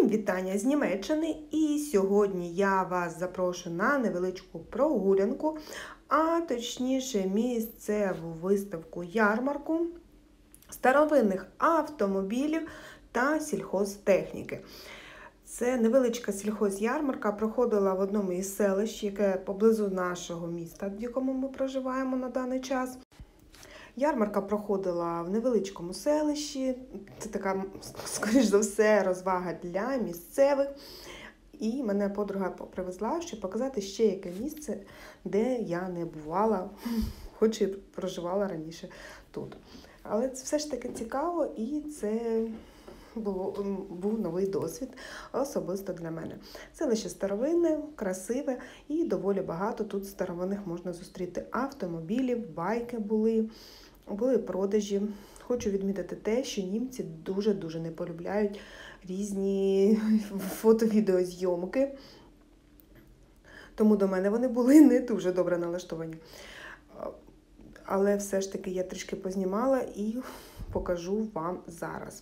Всім вітання з Німеччини, і сьогодні я вас запрошую на невеличку прогулянку, а точніше місцеву виставку-ярмарку старовинних автомобілів та сільхозтехніки. Це невеличка сільхозярмарка проходила в одному із селищ, яке поблизу нашого міста, в якому ми проживаємо на даний час. Ярмарка проходила в невеличкому селищі, це така, скоріш за все, розвага для місцевих. І мене подруга привезла, щоб показати ще яке місце, де я не бувала, хоч і проживала раніше тут. Але це все ж таки цікаво, і це був новий досвід особисто для мене. Селище старовинне, красиве і доволі багато тут старовинних можна зустріти автомобілів, байки були продажі. Хочу відмітити те, що німці дуже-дуже не полюбляють різні фото-відеозйомки, тому до мене вони були не дуже добре налаштовані. Але все ж таки я трішки познімала і покажу вам зараз.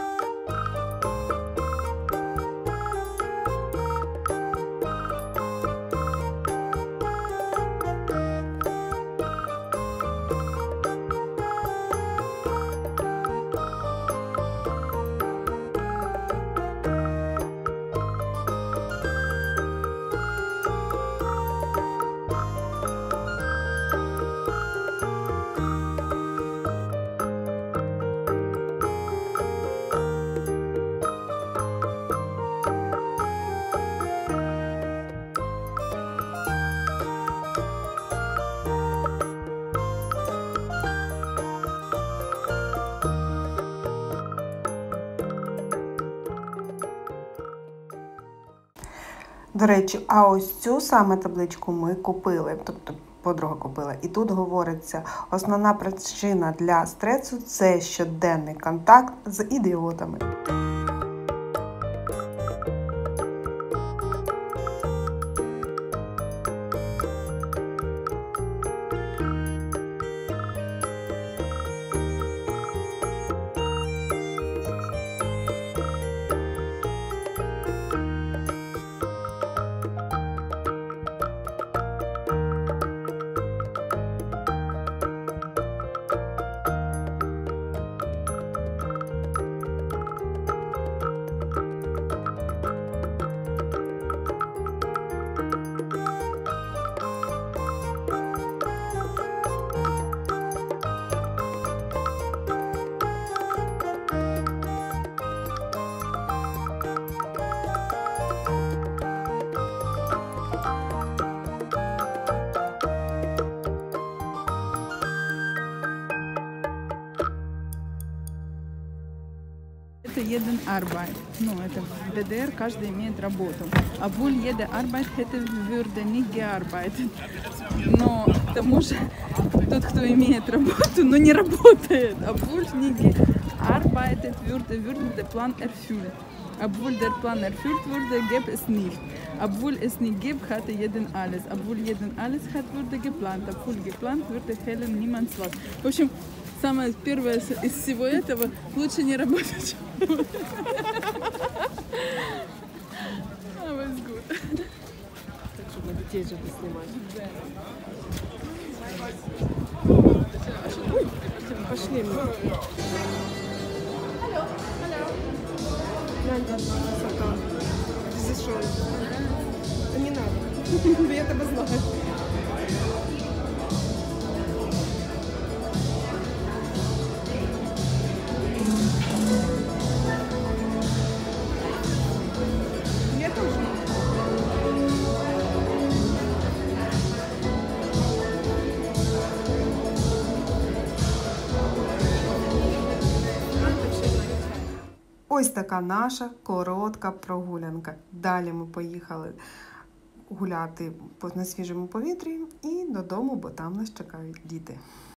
До речі, а ось цю саме табличку ми купили, тобто подруга купила. І тут говориться, основна причина для стресу – це щоденний контакт з ідіотами. Это jeden Arbeit. Ну, это в ДДР каждый имеет работу. Obwohl jede Arbeit hätte, würde nicht gearbeitet. Но к тому же тот, кто имеет работу, но не работает. Obwohl nicht gearbeitet würde der Plan erfüllt. Obwohl der Plan erfüllt wurde, gäbe es nicht. Obwohl es nicht gibt, hatte jeden alles. Obwohl jeden alles hat, wurde geplant. Obwohl geplant würde, fehlen niemands was. В общем, самое первое из всего этого – лучше не работать. Was gut. Так, чтобы на детей же снимать. Пошли мы. Надя, красота. Здесь что? Да не надо. Я тебя знаю. Ось така наша коротка прогулянка. Далі ми поїхали гуляти на свіжому повітрі і додому, бо там нас чекають діти.